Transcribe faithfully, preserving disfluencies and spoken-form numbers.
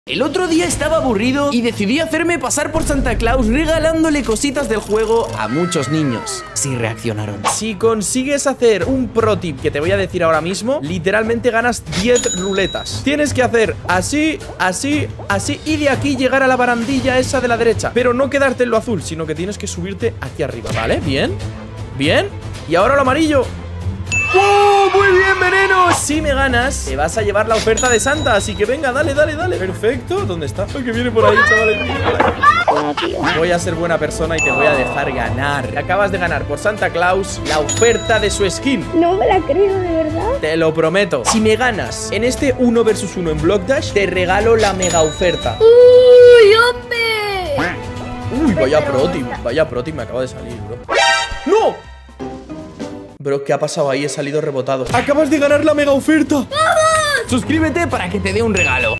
El otro día estaba aburrido y decidí hacerme pasar por Santa Claus regalándole cositas del juego a muchos niños. Sí reaccionaron. Si consigues hacer un pro tip que te voy a decir ahora mismo, literalmente ganas diez ruletas. Tienes que hacer así, así, así y de aquí llegar a la barandilla esa de la derecha. Pero no quedarte en lo azul, sino que tienes que subirte aquí arriba, ¿vale? Bien, bien. Y ahora lo amarillo. ¡Oh! ¡Muy bien, veneno! Si me ganas, te vas a llevar la oferta de Santa. Así que venga, dale, dale, dale. Perfecto, ¿dónde está? Ay, que viene por ahí, chavales. Voy a ser buena persona y te voy a dejar ganar. Acabas de ganar por Santa Claus la oferta de su skin. No me la creo, ¿de verdad? Te lo prometo. Si me ganas en este uno versus uno en Block Dash, te regalo la mega oferta. ¡Uy, hombre! Uy, vaya pro tip, vaya pro tip me acaba de salir, bro. ¡No! Bro, ¿qué ha pasado ahí? He salido rebotado. ¡Acabas de ganar la mega oferta! ¡Vamos! Suscríbete para que te dé un regalo.